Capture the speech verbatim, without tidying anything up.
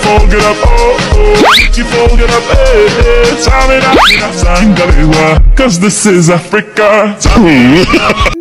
fold it up, oh, oh. You fold it up, eh, eh. Tell me that, cause this is Africa.